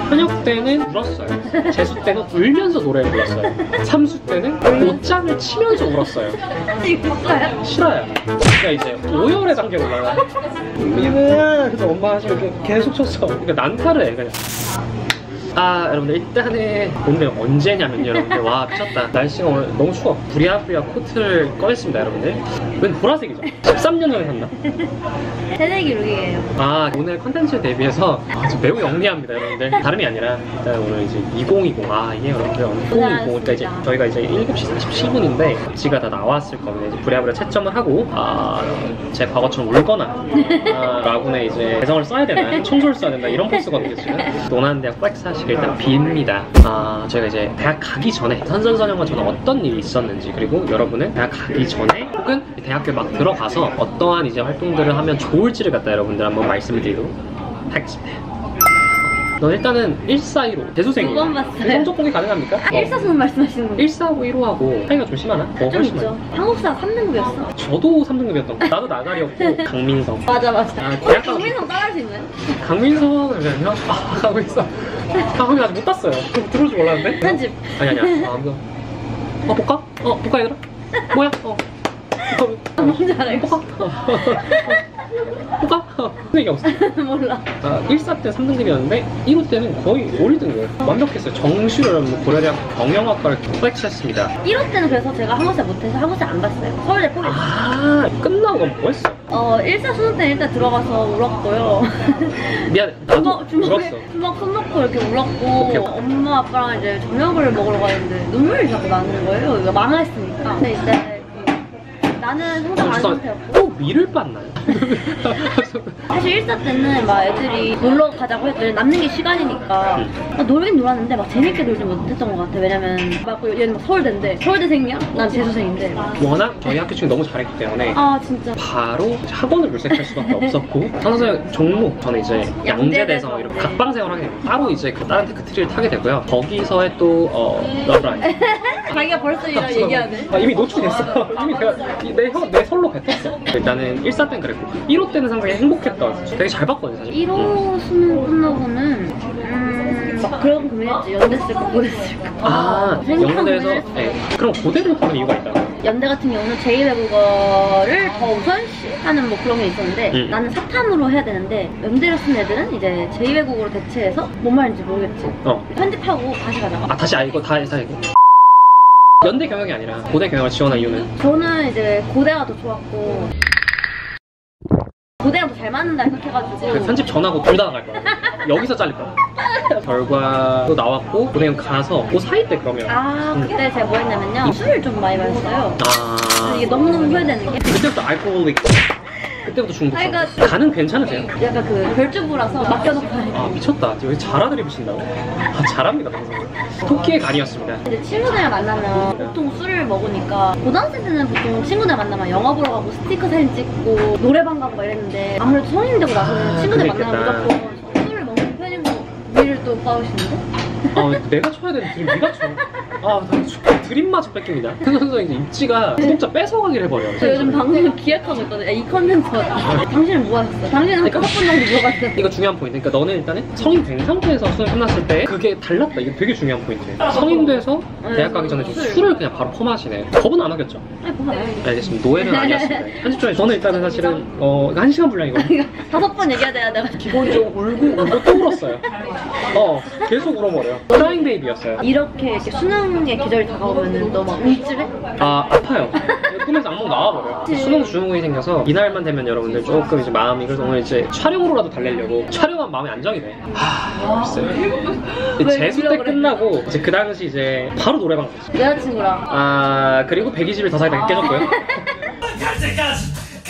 현역 때는 울었어요. 재수 때는 울면서 노래를 불렀어요. 삼수 때는 옷장을 치면서 울었어요. 이거요? 싫어요. 그러니까 이제 오열의 단계로 올라가. 민우야, 그래서 엄마가 이렇게 계속 쳤어. 그러니까 난타를 해 그냥. 아, 여러분들 일단은 오늘 언제냐면요, 여러분들. 와, 미쳤다. 날씨가 오늘 너무 추워. 부랴부랴 코트를 꺼냈습니다, 여러분들. 웬 보라색이죠? 13년 전에 샀나? 새내기 룩이에요. 아, 오늘 컨텐츠에 대비해서 매우 영리합니다, 여러분들. 다름이 아니라 일단 오늘 이제 2020. 아, 이게 여러분들 2020. 그러니까 이제 저희가 이제 7시 47분인데 잡지가 다 나왔을 겁니다. 이제 부랴부랴 채점을 하고 제 과거처럼 울거나 라군에 이제 개성을 써야 되나, 청소를 써야 된다, 이런 포스거든요, 지금. 논한대학 플렉스 하시길 일단 빕니다. 저희가 이제 대학 가기 전에 선선선영과 저는 어떤 일이 있었는지, 그리고 여러분은 대학 가기 전에 혹은 대학교에 막 들어가서 어떠한 이제 활동들을 하면 좋을지를 갖다 여러분들 한번 말씀을 드리도록 하겠습니다. 넌 일단은 1415 재수생이에요. 2번 봤어요. 성적 공개 가능합니까? 1사수는 말씀하시는 거예요? 1사하고 1호하고 차이가 좀 심하나? 좀 있죠. 한국사 3등급이었어. 저도 3등급이었던 거. 나도 나가리였고 강민성. 맞아. 대학 강민성 따라할 수 있나요? 강민성은 그냥 하고 있어. 거기 아직 못 땄어요. 들어올 줄 몰랐는데? 편집. 아니야. 볼까? 볼까 얘들아? 뭐야? 너무 잘해. 볼까? 얘기 없어. 몰라. 1사 때 3등급이었는데 1호 때는 거의 5등급. 완벽했어요. 정시를 고려대학 경영학과를 플렉스했습니다. 1호 때는 그래서 제가 한국사 못해서 한국사 안 봤어요. 서울대 포기했어요. 끝나고 뭐 했어? 1사 수능 때는 일단 들어가서 울었고요. 미안해. 나도 울었어. 주먹 손 놓고 이렇게 울었고, 오케이. 엄마 아빠랑 이제 저녁을 먹으러 가는데 눈물이 자꾸 나는 거예요. 이거 망했으니까. 근데 이제 나는 성적 안 상태였고. 또 미를 빻나요? 사실 1사 때는 막 애들이 놀러 가자고 해도 남는 게 시간이니까 놀긴 놀았는데 막 재밌게 놀지 못했던 것 같아. 왜냐면 막 얘는 막 서울대인데 서울대생이야? 난 재수생인데. 워낙 저희 학교 친구 너무 잘했기 때문에 진짜 바로 뭐를 물색할 수밖에 없었고, 선생 종로 저는 이제 양재대에서 이렇게 각방생활을 하게 되고 따로 이제 다른 테크트리를 타게 되고요. 거기서의 또 러브라인. 자기가 벌써 이런 얘기하네. 이미 노출됐어. 이미 내가 내 설로 뱉었어. 일단은 1사 때는 그랬고 1호 때는 상당히 행복했던, 되게 잘 봤거든요 사실. 1호 수능 끝나고는 막 그런 고민했지. 연대 쓸까 고대 쓸까. 연대에서 그럼 고대를 보는 이유가 있다고요? 연대 같은 경우는 제2외국어를 더 우선시하는 뭐 그런 게 있었는데 나는 사탐으로 해야 되는데 연대를 쓴 애들은 이제 제2외국어로 대체해서 뭔 말인지 모르겠지. 편집하고 다시 가자가. 다시 이거 다 이거 연대 경영이 아니라 고대 경영을 지원한 이유는? 저는 이제 고대가 더 좋았고 고대랑 더 잘 맞는다 생각해가지고 편집 전하고 둘 다 나갈 거야. 여기서 잘릴 거야. 결과도 나왔고 고대는 가서 그 사이 때 그러면 그때 제가 뭐 했냐면요, 술을 좀 많이 마셨어요. 이게 너무너무 후회되는 게 그때부터 알코올릭, 그때부터 중독. 그러니까 간은 괜찮으세요? 약간 그 별주부라서 맡겨놓고 미쳤다. 여기 잘하들이 보신다고? 잘합니다 방송. 토끼의 간이었습니다. 이제 친구들이랑 만나면 보통 술을 먹으니까 고등학생 때는 보통 친구들 만나면 영화 보러 가고 스티커 사진 찍고 노래방 가고 막 이랬는데 아무래도 성인 되고 나서는 친구들 만나면 무조건 술을 먹는 편이고. 위를 또 빠우시는데? 내가 쳐야 되는 드림 네가 쳐. 드림마저 뺏깁니다. 그래서 이제 입지가 구독자 뺏어가기를 해버려요. 저 요즘 방송을 기획하고 있거든요. 이 컨텐츠. 당신은 뭐 하셨어? 당신은 한 5번 정도 물어봤어요. 이거 중요한 포인트. 그러니까 너는 일단은 성인 된 상태에서 수능 끝났을 때 그게 달랐다. 이게 되게 중요한 포인트예요. 성인 돼서 대학 가기 전에 좀 술을 그냥 바로 퍼마시네. 겁은 안 하겠죠? 겁은 안 하겠죠. 알겠습니다. 노예는 아니었습니다. 편집 중에 저는 일단은 사실은 1시간 분량이거든요. 5번 얘기해야 돼야 내가. 기본적으로 울고 또 울었어요. 계속 울어버려요. 크라잉 베이비였어요. 이렇게 수능의 계절이 다가오면은 너 막 움찔해? 아파요. 꿈에서 악몽 나와버려요. 수능 주무관이 생겨서 이날만 되면 여러분들 조금 이제 마음이, 그래서 오늘 이제 촬영으로라도 달래려고 촬영한 마음이 안정이 돼. 글쎄요. 재수 때 끝나고 이제 그 당시 이제 바로 노래방 갔어요. 여자친구랑. 그리고 120일 더 살다가 깨졌고요. 갈 때까지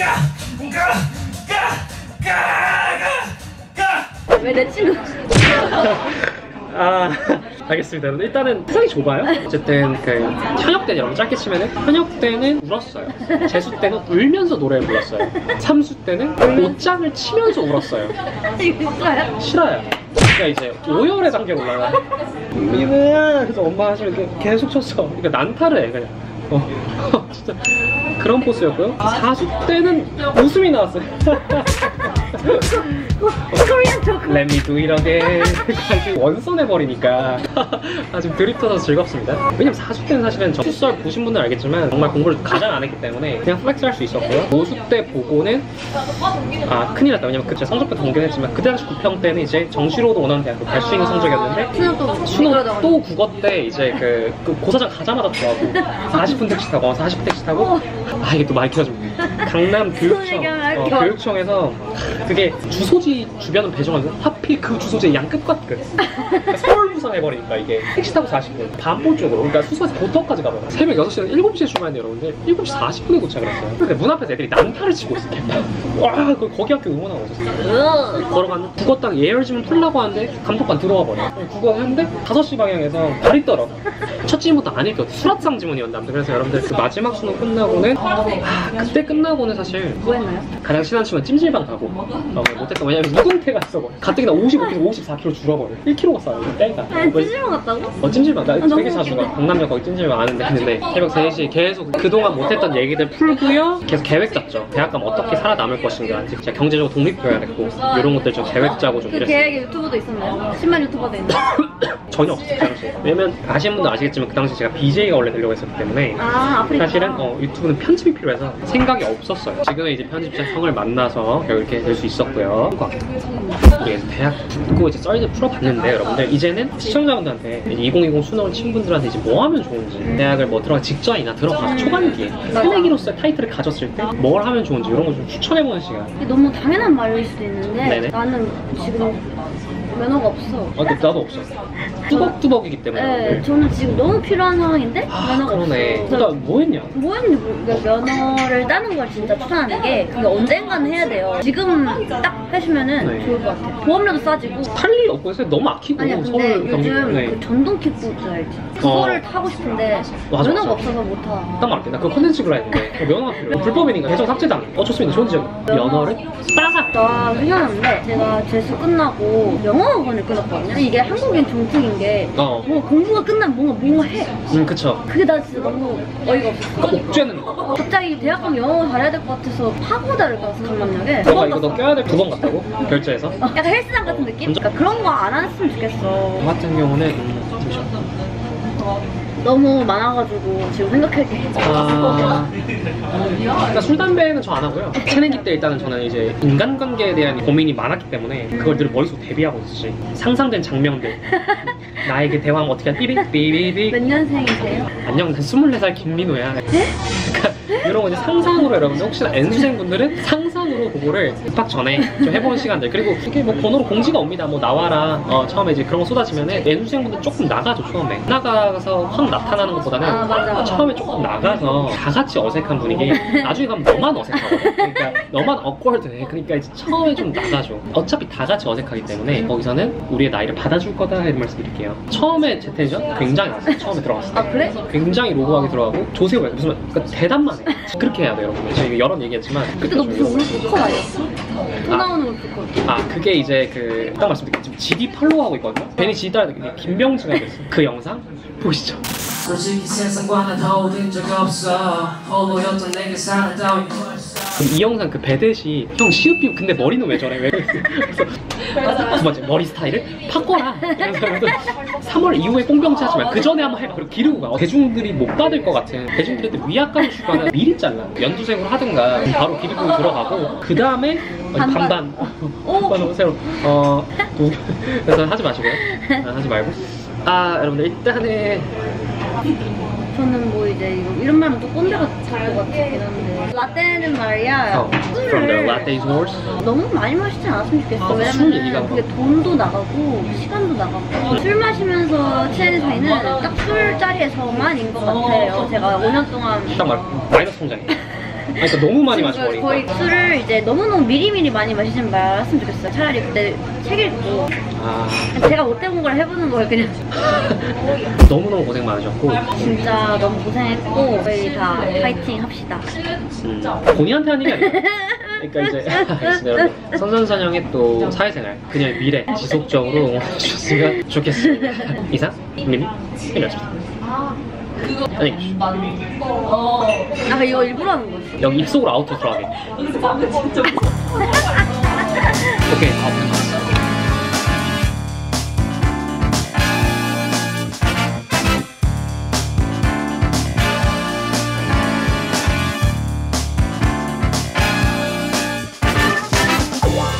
왜 내 친구? 알겠습니다. 여러분 일단은 세상이 좁아요. 어쨌든 현역 때는 여러분 짧게 치면은 현역 때는 울었어요. 재수 때는 울면서 노래를 불렀어요. 삼수 때는 옷장을 치면서 울었어요. 이거요? 싫어요. 그러니까 이제 오열의 단계로 올라가. 민우야, 그래서 엄마가 이렇게 계속 쳤어. 그러니까 난타를 해 그냥. 진짜 그런 포스였고요. 사수 때는 웃음이 나왔어요. 코리안 조크. Let me do it again. 아주 원선해버리니까 아주 드립터서 즐겁습니다. 왜냐면 4수 때는 사실은 수설 보신 분들은 알겠지만 정말 공부를 가장 안 했기 때문에 그냥 플렉스 할 수 있었고요. 5수 때 보고는 큰일 났다. 왜냐면 그때 성적표 동결했지만 그때 당시 9평 때는 이제 정시로도 원하는 갈 수 있는 성적이었는데 수능 또 국어 때 이제 그 고사장 가자마자 들어가고 40분 택시 타고 40분 택시 타고 이게 또 말 키워주고 강남 교육청에서 그게 주소지 주변은 배정하는데 하필 그 주소지의 양끝과 끝 서울 부산 해버리니까 이게 택시 타고 40분 반포 쪽으로 그러니까 수서에서 보터까지 가버려. 새벽 6시에서 7시에 출발했는데 여러분들 7시 40분에 도착을 했어요. 근데 문 앞에서 애들이 난타를 치고 있어. 와 거기 학교 응원하고 있었어. 걸어갔는데 국어 딱 예열지문 풀라고 하는데 감독관 들어와 버려. 국어 했는데 5시 방향에서 발이 떨어. 첫 지문부터 안 읽혀. 수락상 지문이었는데 아무튼 그래서 여러분들 그 마지막 수능 끝나고는 그때 끝나고는 사실 뭐 했나요? 가장 친한 친구는 찜질방 가고 못했던 왜냐면 묵은태가 있어버려. 가뜩이나 55kg, 54kg 줄어버려. 1kg가 싸요. 때가. 찜질방 갔다고? 찜질방 나 되게 자주 웃기네. 가. 강남역 거기 찜질방 아는데 했는데 새벽 3시 계속 그동안 못했던 얘기들 풀고요. 계속 계획 짰죠. 대학 가면 어떻게 살아남을 것인가. 진짜 경제적으로 독립해야 됐고 이런 것들 좀 계획 짜고 좀 그 이랬어요. 계획에 유튜브도 있었나요? 10만 유튜버도 있나요? 전혀 없었어요. 왜냐면 아시는 분도 아시겠지만 그 당시 제가 BJ가 원래 되려고 했었기 때문에 아프리카. 사실은 유튜브는 편집이 필요해서 생각이 없었어요. 지금은 이제 편집자 형을 만나서 이렇게 될 수 있었고요. 우리 대학 붙고 이제 썰들 풀어봤는데 여러분들 이제는 시청자분들한테 2020 수능을 친 분들한테 이제 뭐 하면 좋은지 대학을 뭐 들어가 직전이나 들어가서 초반기에 새내기로서의 타이틀을 가졌을 때 뭘 하면 좋은지 이런 거 좀 추천해보는 시간. 이게 너무 당연한 말일 수도 있는데 네네. 나는 지금 면허가 없어. 근데 나도 없어. 뚜벅뚜벅이기 때문에. 네, 저는 지금 너무 필요한 상황인데 면허가 그러네. 없어. 그러니까 뭐 했냐? 뭐 했는지 면허를 따는 걸 진짜 추천하는 게 그게 언젠가는 해야 돼요. 지금 딱 하시면은 네. 좋을 것 같아요. 보험료도 싸지고. 탈 일이 없고 해서 너무 아끼고 아니야 근데 서울 경기 요즘 그 전동 킥보드 알지? 그거를 타고 싶은데 맞아, 면허가 맞아. 없어서 못 타. 딱 말할게. 나 그거 콘텐츠로 했는데 면허가 필요해. 불법이니까 계정 삭제당. 좋습니다. 좋은 지적. 면허를 따가. 나 생각났는데 제가 재수 끝나고 영어학원을 끊었거든요. 이게 한국인 정특인 게 뭐 공부가 끝나면 뭔가 해. 그쵸. 그게 나 진짜 너무 어이가 없었어. 그러니까 옥죄는 거. 갑자기 대학 가면 영어 잘해야 될 것 같아서 파고다를 갔어 강남역에. 너가 이거 너 껴야 될 2번 갔다고? 결제해서? 약간 헬스장 같은 느낌? 그러니까 그런 거 안 했으면 좋겠어. 저 같은 경우는 잠시만. 너무 많아가지고 지금 생각할 게. 그러니까 술 담배는 저 안 하고요. 새내기 때 일단은 저는 이제 인간관계에 대한 고민이 많았기 때문에 그걸 늘 머릿속 대비하고 있었지. 상상된 장면들. 나에게 대왕 어떻게 할 삐비삐비비. 몇 년생이세요? 안녕, 난 24살 김민호야. 그러니까 이런 거 이제 상상으로 여러분들 혹시나 N수생분들은 상상으로 그거를 입학 전에 좀 해보는 시간들. 그리고 이게 뭐 번호로 공지가 옵니다. 뭐 나와라. 처음에 이제 그런 거 쏟아지면은 N수생분들 조금 나가죠 처음에. 나가서 확 나타나는 것보다는 맞아. 처음에 조금 나가서 다 같이 어색한 분위기. 나중에 가면 너만 어색하거든. 그러니까 너만 awkward해. 그러니까 이제 처음에 좀 나가죠. 어차피 다 같이 어색하기 때문에 거기서는 우리의 나이를 받아줄 거다 이런 말씀드릴게요. 처음에 제 텐션 굉장히 낮았어요. 처음에 들어갔을 때. 아 그래? 굉장히 로고하게 들어가고 조세호가 무슨 그러니까 대답만 해. 그렇게 해야 돼요 여러분. 제가 여러 번 얘기했지만 그때 너 무슨 울프컷 아니었어? 또 나오는 울프컷. 그게 이제 딱 말씀드릴게요. 지금 GD 팔로우하고 있거든요. 괜히 GD 따라 김병지가 됐어. 그 영상 보시죠. 솔직히 세상과는 더워진 적 없어 홀로였던 내게 사랑 따윈 그럼 이 영상 그 배댓이 형 시읍이 근데 머리는 왜 저래? 왜 그랬어? 그래서 두 번째 머리 스타일을 바꿔라. 그래서 3월 이후에 꽁병치 하지 마. 그 전에 한번 해봐. 그리고 기르고 가. 대중들이 못 받을 것 같은 대중들한테 위압감을 주거나 미리 잘라. 연두색으로 하든가 바로 기르고 들어가고 그 다음에 반반. 새로 그래서 하지 마시고요. 하지 말고. 여러분들 일단은 저는 뭐 이제 이런 말하면 또 꼰대 같을 것 같긴 한데 라떼는 말이야 From the latte's wars. 너무 많이 마시지 않았으면 좋겠어. 술 얘기가 왜냐면 그게 돈도 나가고 시간도 나가고 술 마시면서 취하는 사이는 딱 술자리에서만인 것 같아요. 제가 5년 동안 딱 말 마이너스 통장이. 그러니까 너무 많이 마셔버리니까. 거의 술을 이제 너무너무 미리미리 많이 마시지 말았으면 좋겠어요. 차라리 그때 책 읽고 제가 못 해본 걸 해보는 거예요 그냥. 너무너무 고생 많으셨고 진짜 너무 고생했고 저희 다 파이팅 합시다. 본인한테 하는 얘기 아니에요. 그러니까 이제 알겠습니다 여러분. 선선선영의 또 사회생활 그녀의 미래 지속적으로 응원해주셨으면 좋겠습니다. 이상 김민희 일이었습니다. 안녕히 계십시오. 이거 일부러 하는 거지. 여기 입속으로 아웃으로 들어가게. 오케이.